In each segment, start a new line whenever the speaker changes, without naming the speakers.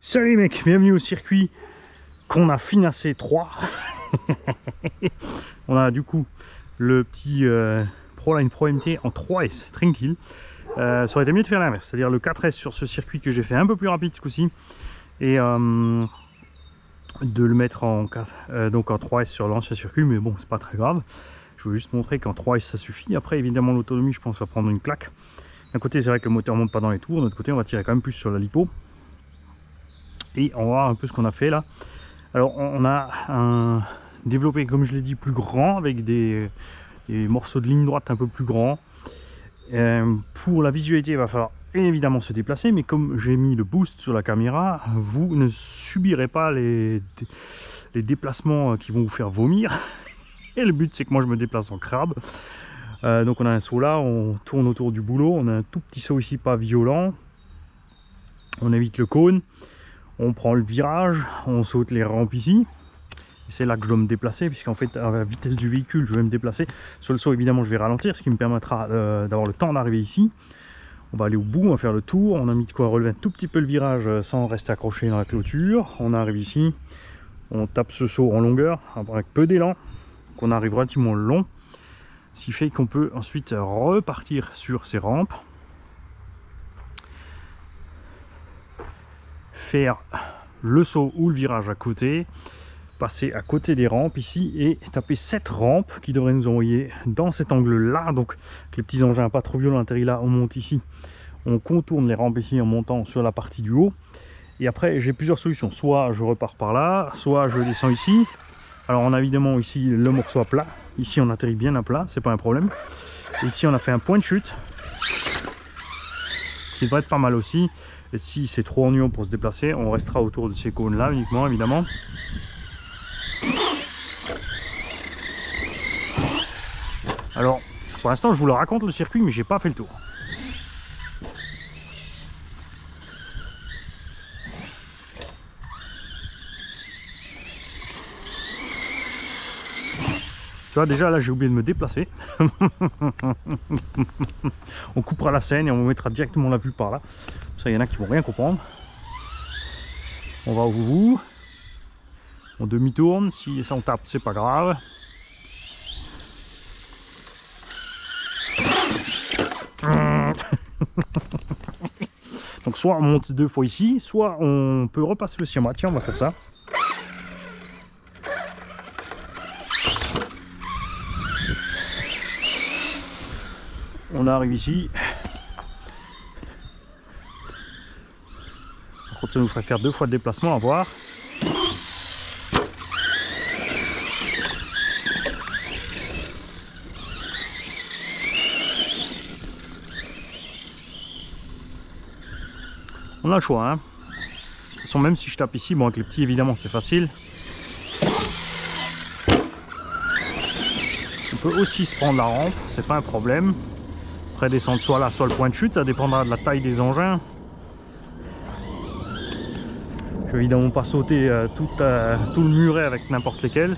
Salut mec, bienvenue au circuit qu'on a financé 3. On a du coup le petit Proline Pro MT en 3S, tranquille. Ça aurait été mieux de faire l'inverse, c'est-à-dire le 4S sur ce circuit que j'ai fait un peu plus rapide ce coup-ci. Et de le mettre en 3S sur l'ancien circuit, mais bon, c'est pas très grave. Je veux juste montrer qu'en 3S ça suffit. Après, évidemment, l'autonomie, je pense, va prendre une claque. D'un côté, c'est vrai que le moteur monte pas dans les tours, de l'autre côté, on va tirer quand même plus sur la lipo. Et on va voir un peu ce qu'on a fait là. Alors, on a développé, comme je l'ai dit, plus grand, avec des morceaux de ligne droite un peu plus grands. Pour la visualité, il va falloir évidemment se déplacer, mais comme j'ai mis le boost sur la caméra, vous ne subirez pas les déplacements qui vont vous faire vomir. Et le but, c'est que moi je me déplace en crabe. Donc on a un saut là, on tourne autour du boulot, on a un tout petit saut ici, pas violent, on évite le cône, on prend le virage, on saute les rampes ici. C'est là que je dois me déplacer, puisqu'en fait à la vitesse du véhicule je vais me déplacer. Sur le saut évidemment je vais ralentir, ce qui me permettra d'avoir le temps d'arriver ici. On va aller au bout, on va faire le tour, on a mis de quoi relever un tout petit peu le virage sans rester accroché dans la clôture. On arrive ici, on tape ce saut en longueur avec peu d'élan, qu'on arrive relativement long, ce qui fait qu'on peut ensuite repartir sur ces rampes, faire le saut ou le virage à côté, passer à côté des rampes ici et taper cette rampe qui devrait nous envoyer dans cet angle là. Donc avec les petits engins pas trop violents atterris là, on monte ici, on contourne les rampes ici en montant sur la partie du haut. Et après j'ai plusieurs solutions, soit je repars par là, soit je descends ici. Alors on a évidemment ici le morceau à plat, ici on atterrit bien à plat, c'est pas un problème. Et ici on a fait un point de chute qui devrait être pas mal aussi. Et si c'est trop ennuyant pour se déplacer, on restera autour de ces cônes là uniquement évidemment. Alors pour l'instant je vous le raconte le circuit, mais j'ai pas fait le tour. Tu vois, déjà là j'ai oublié de me déplacer. On coupera la scène et on mettra directement la vue par là. Ça, il y en a qui vont rien comprendre. On va au bout. On demi-tourne. Si ça on tape, c'est pas grave. Donc soit on monte 2 fois ici, soit on peut repasser le schéma. Tiens, on va faire ça. On arrive ici. Par contre, ça nous ferait faire 2 fois de déplacement à voir. On a le choix, hein. De toute façon, même si je tape ici, bon, avec les petits évidemment c'est facile. On peut aussi se prendre la rampe, c'est pas un problème. Après descendre soit là, soit le point de chute, ça dépendra de la taille des engins. Je vais évidemment pas sauter tout le muret avec n'importe lesquels.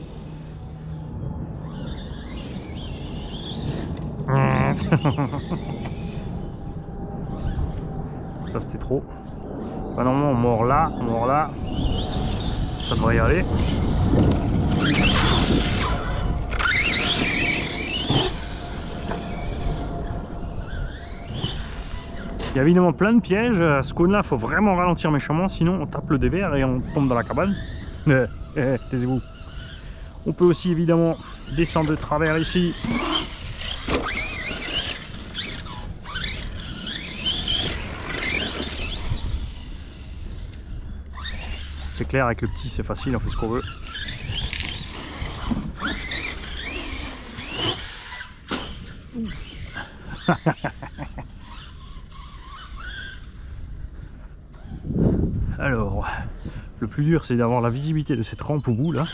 Ça c'était trop. Enfin, normalement on mord là, ça devrait y aller. Il y a évidemment plein de pièges. Ce cône là, il faut vraiment ralentir méchamment, sinon on tape le dévers et on tombe dans la cabane. Taisez-vous. On peut aussi évidemment descendre de travers ici. C'est clair, avec le petit c'est facile, on fait ce qu'on veut. Alors, le plus dur c'est d'avoir la visibilité de cette rampe au bout là.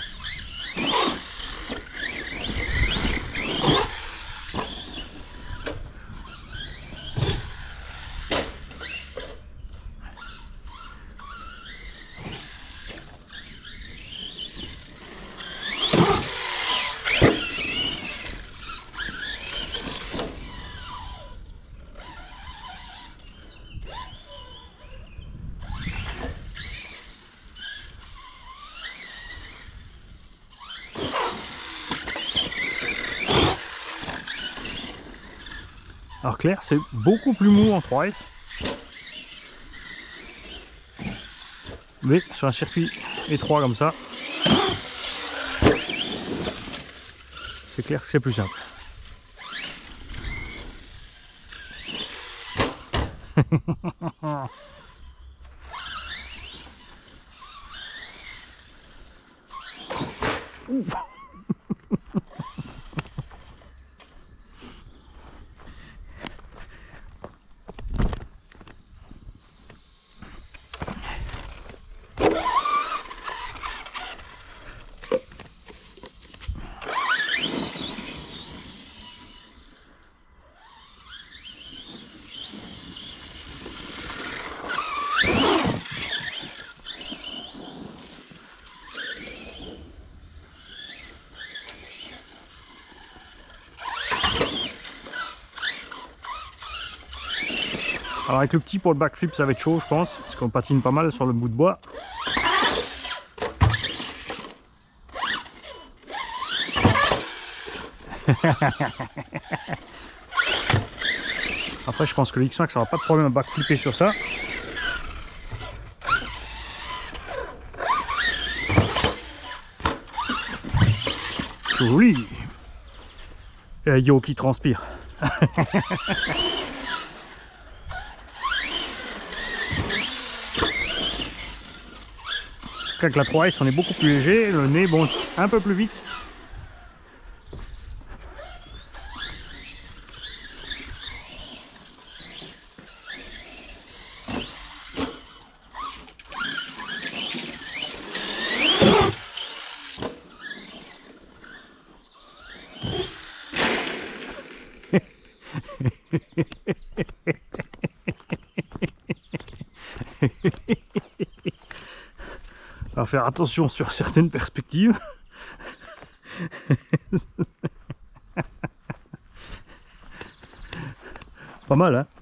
Alors clair, c'est beaucoup plus mou en 3S. Mais sur un circuit étroit comme ça, c'est clair que c'est plus simple. Ouf. Alors avec le petit pour le backflip ça va être chaud je pense, parce qu'on patine pas mal sur le bout de bois. Après je pense que le X-Max n'aura pas de problème à backflipper sur ça. Joli. Et Yo qui transpire. Avec la 3S on est beaucoup plus léger, le nez bon un peu plus vite. À faire attention sur certaines perspectives. Pas mal hein.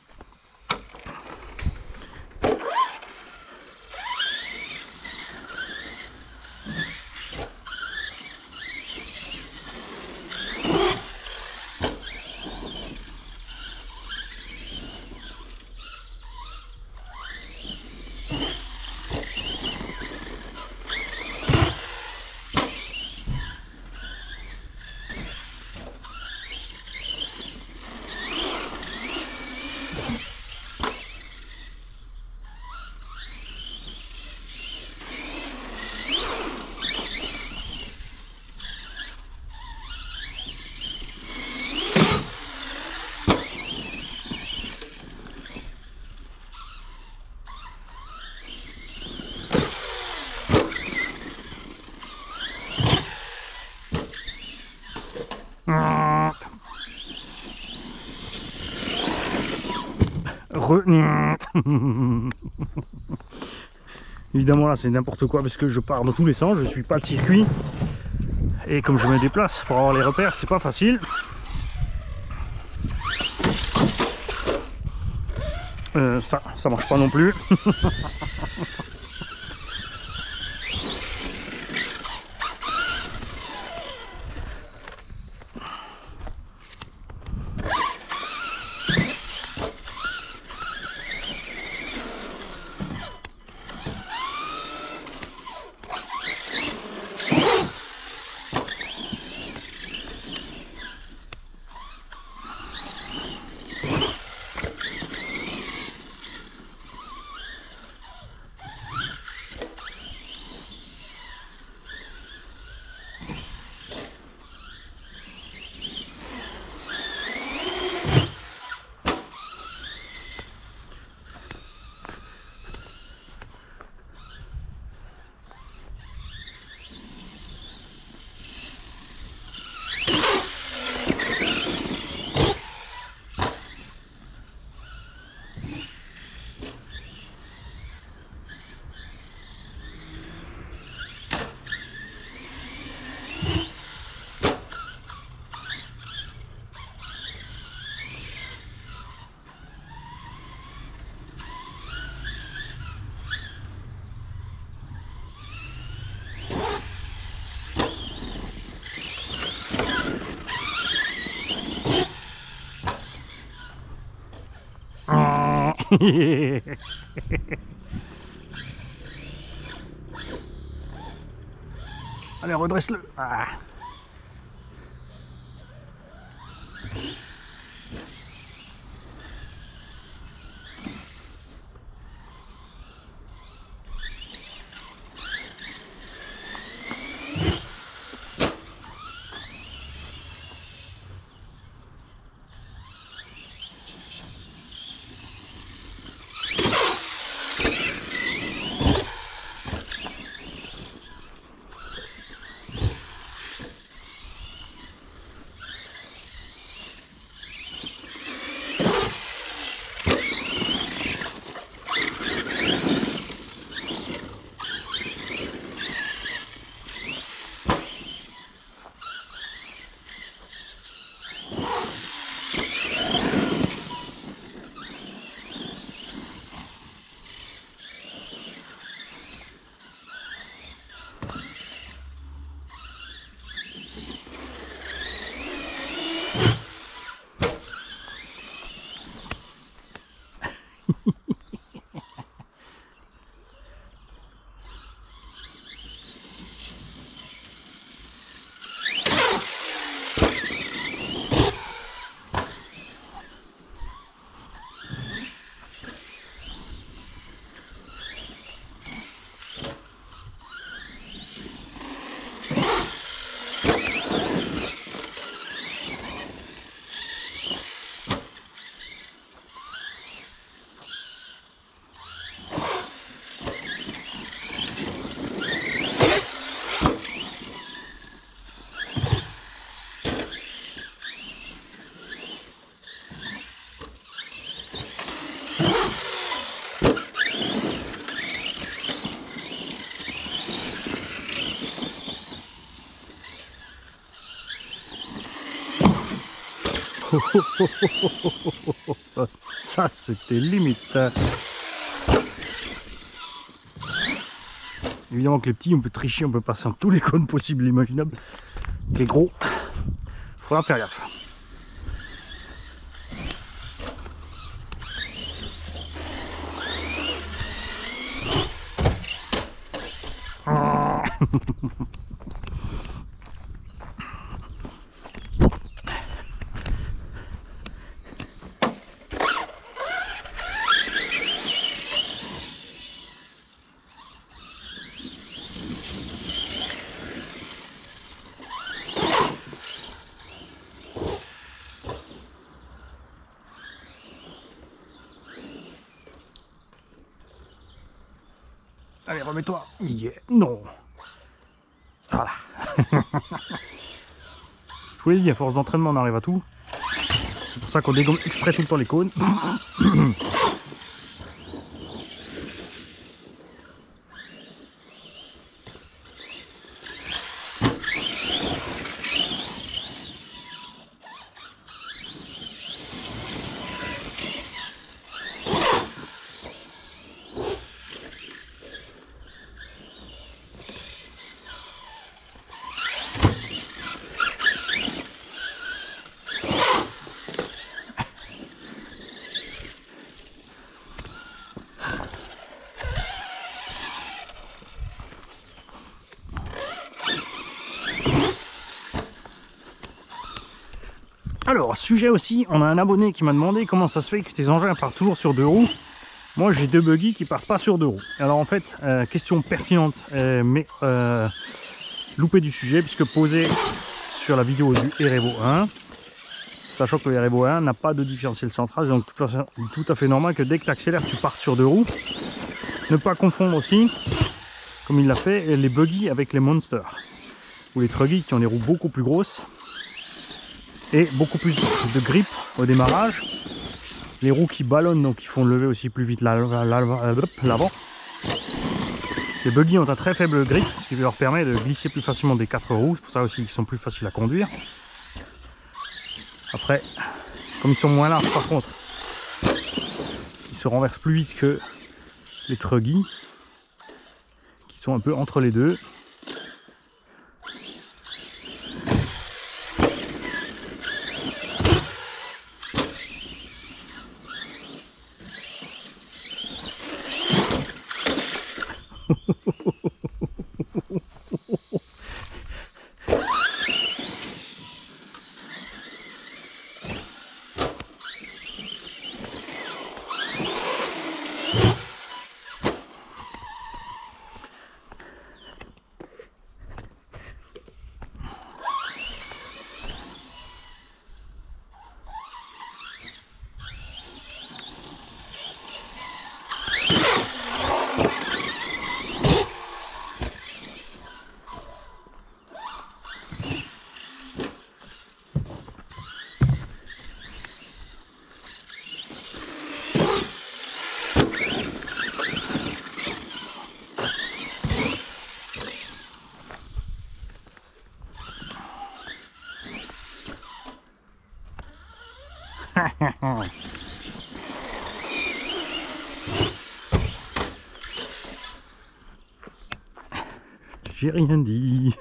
Évidemment là c'est n'importe quoi parce que je pars dans tous les sens, je suis pas le circuit et comme je me déplace pour avoir les repères c'est pas facile. Ça marche pas non plus. Allez, redresse-le. Ah. Ça c'était limite. Évidemment que les petits on peut tricher, on peut passer en tous les cônes possibles et imaginables. Les gros, faut en faire gaffe. Allez, remets-toi. Yeah. Non. Voilà. Je vous l'ai dit, à force d'entraînement, on arrive à tout. C'est pour ça qu'on dégomme exprès tout le temps les cônes. Alors, sujet aussi, on a un abonné qui m'a demandé comment ça se fait que tes engins partent toujours sur 2 roues. Moi, j'ai 2 buggy qui partent pas sur 2 roues. Alors en fait, question pertinente, mais loupé du sujet, puisque posé sur la vidéo du Erevo 1, sachant que le Erevo 1 n'a pas de différentiel central, donc de toute façon, tout à fait normal que dès que tu accélères, tu partes sur 2 roues. Ne pas confondre aussi, comme il l'a fait, les buggy avec les monsters, ou les truggy qui ont des roues beaucoup plus grosses et beaucoup plus de grip au démarrage. Les roues qui ballonnent, donc qui font lever aussi plus vite l'avant. Les buggy ont un très faible grip, ce qui leur permet de glisser plus facilement des 4 roues. C'est pour ça aussi qu'ils sont plus faciles à conduire. Après, comme ils sont moins larges par contre, ils se renversent plus vite que les truggy, qui sont un peu entre les deux. J'ai rien dit.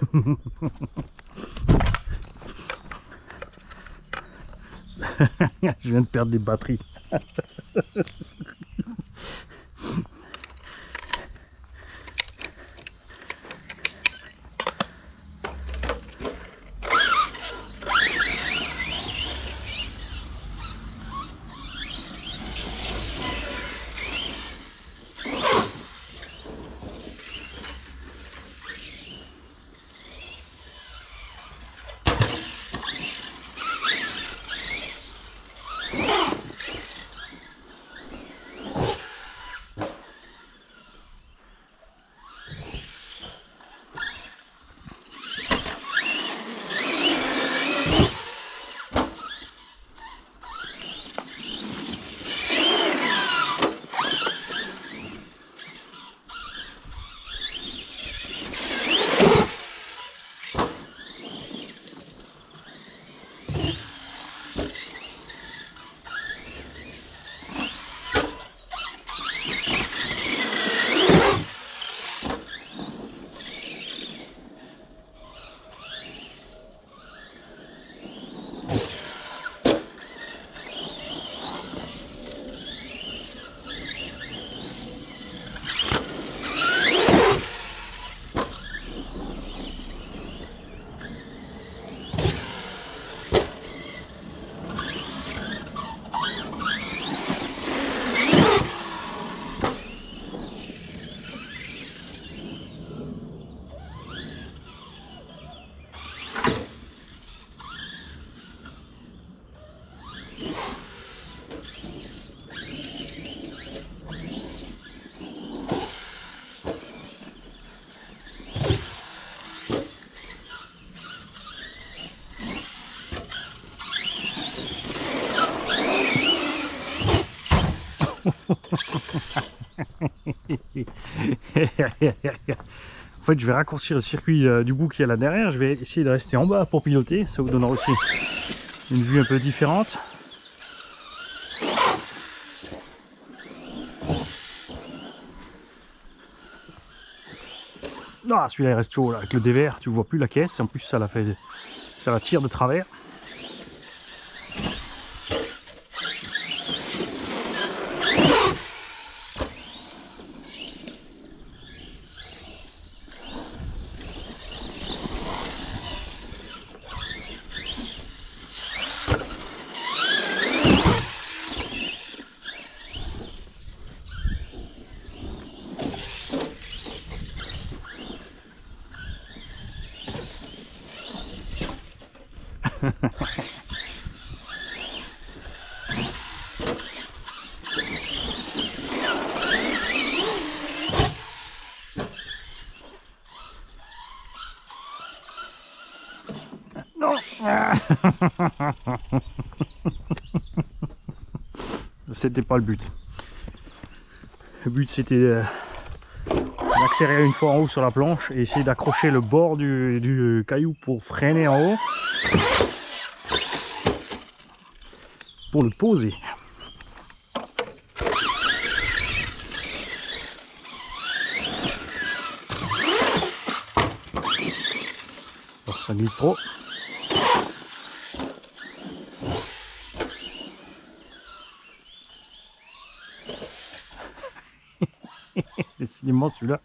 Je viens de perdre des batteries. En fait, je vais raccourcir le circuit du bout qui est là derrière. Je vais essayer de rester en bas pour piloter. Ça vous donnera aussi une vue un peu différente. Ah, celui-là il reste chaud là. Avec le dévers, tu vois plus la caisse. En plus, ça la tire de travers. Non. C'était pas le but. Le but c'était d'accélérer une fois en haut sur la planche et essayer d'accrocher le bord du caillou pour freiner en haut. Pour le poser. Oh, ça glisse trop. Décidément celui-là.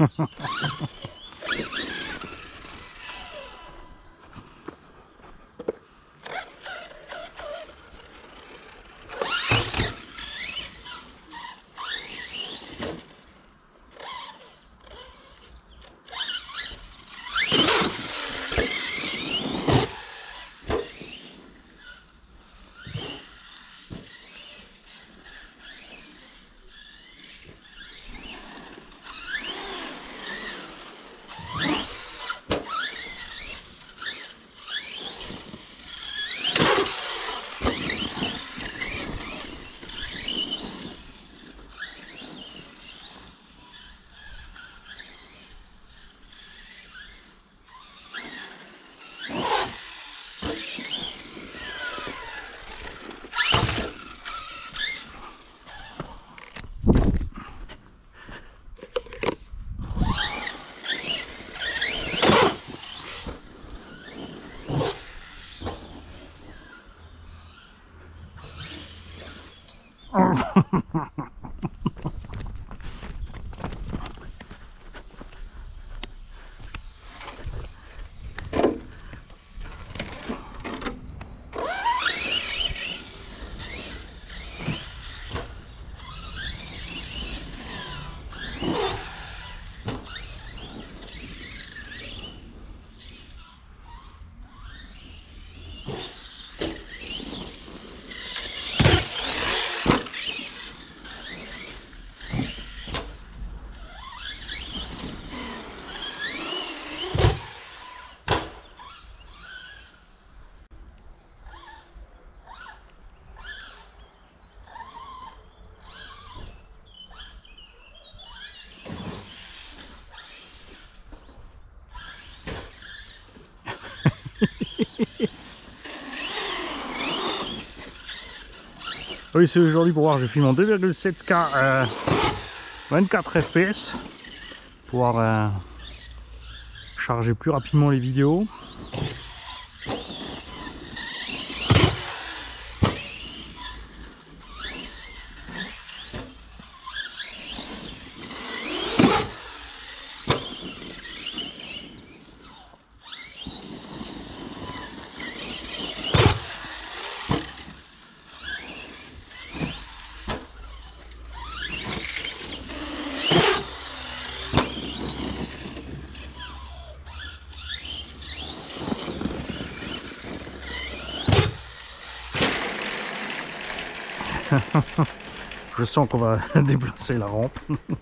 Oui, c'est aujourd'hui pour voir, je filme en 2,7K 24 fps pour pouvoir charger plus rapidement les vidéos. Je sens qu'on va déplacer la rampe.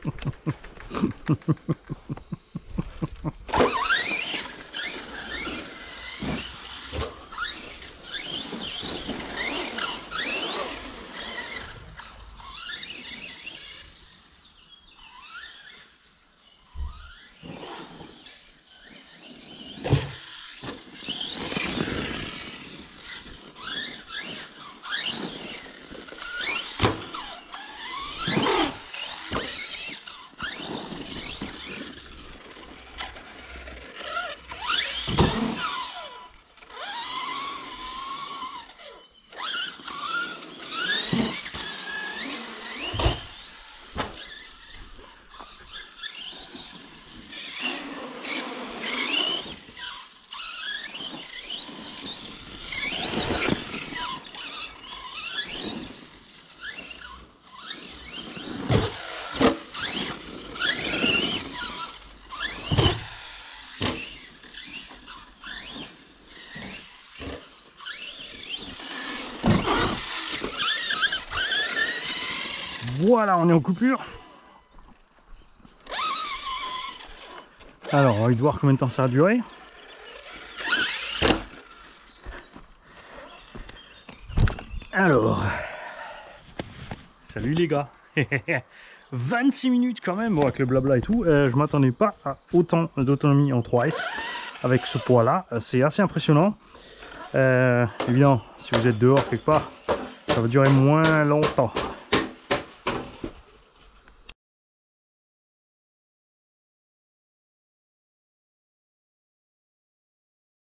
Voilà, on est en coupure. Alors, on va voir combien de temps ça a duré. Alors, salut les gars. 26 minutes quand même, bon, avec le blabla et tout. Je m'attendais pas à autant d'autonomie en 3S avec ce poids là. C'est assez impressionnant. Évidemment, si vous êtes dehors quelque part, ça va durer moins longtemps.